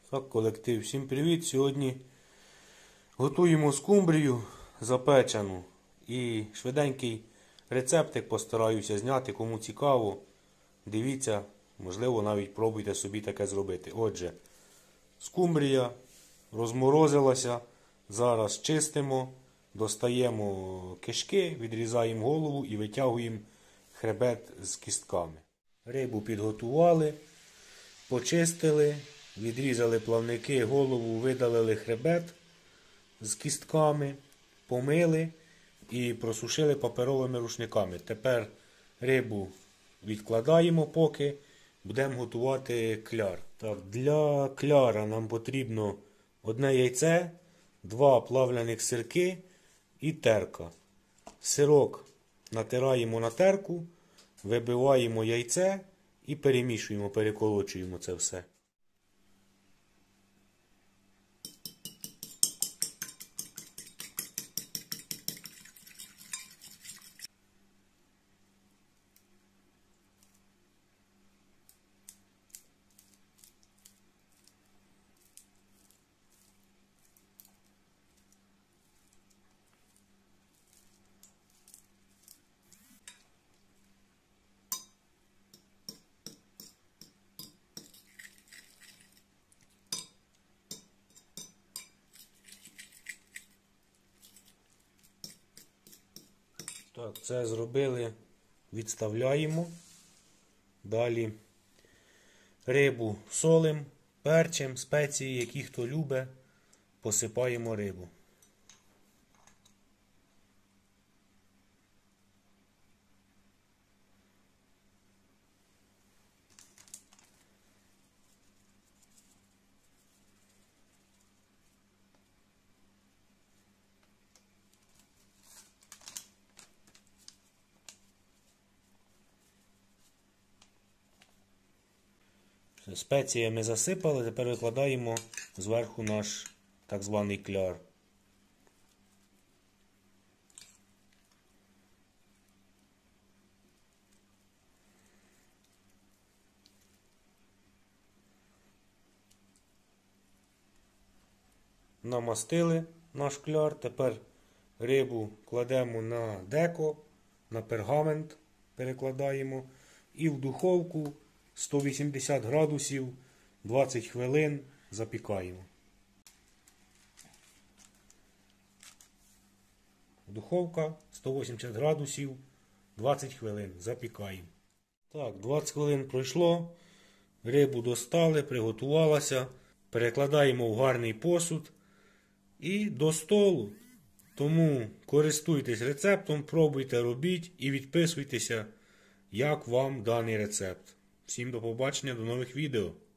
Так, колектив, всім привіт! Сьогодні готуємо скумбрію запечену. І швиденький рецептик постараюся зняти, кому цікаво. Дивіться, можливо навіть пробуйте собі таке зробити. Отже, скумбрія розморозилася. Зараз чистимо, достаємо кишки, відрізаємо голову і витягуємо хребет з кістками. Рибу підготували, почистили. Відрізали плавники, голову, видалили хребет з кістками, помили і просушили паперовими рушниками. Тепер рибу відкладаємо, поки будемо готувати кляр. Так, для кляра нам потрібно одне яйце, 2 плавляних сирки і терка. Сирок натираємо на терку, вибиваємо яйце і перемішуємо, переколочуємо це все. Так, це зробили, відставляємо. Далі рибу солим, перчем, спеції, які хто любить, посипаємо рибу. Спеціями засипали, тепер викладаємо зверху наш так званий кляр. Намастили наш кляр, тепер рибу кладемо на деко, на пергамент перекладаємо і в духовку 180 градусів 20 хвилин запікаємо. Духовка 180 градусів 20 хвилин запікаємо. Так, 20 хвилин пройшло, рибу достали, приготувалася, перекладаємо в гарний посуд і до столу. Тому користуйтесь рецептом, пробуйте, робіть і відписуйтеся, як вам даний рецепт. Всім до побачення, до нових відео.